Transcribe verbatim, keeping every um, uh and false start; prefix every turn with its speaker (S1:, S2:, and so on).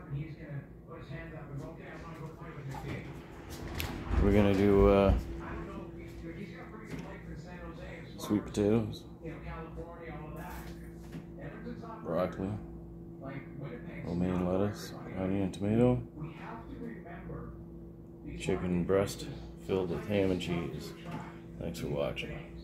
S1: We're gonna do uh, sweet potatoes, broccoli, romaine lettuce, onion and tomato, chicken breast filled with ham and cheese. Thanks for watching.